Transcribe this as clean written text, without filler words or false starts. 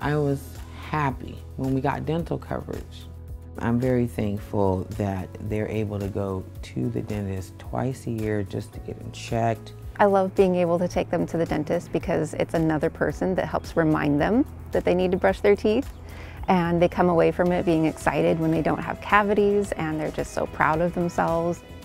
I was happy when we got dental coverage. I'm very thankful that they're able to go to the dentist twice a year just to get them checked. I love being able to take them to the dentist because it's another person that helps remind them that they need to brush their teeth. And they come away from it being excited when they don't have cavities, and they're just so proud of themselves.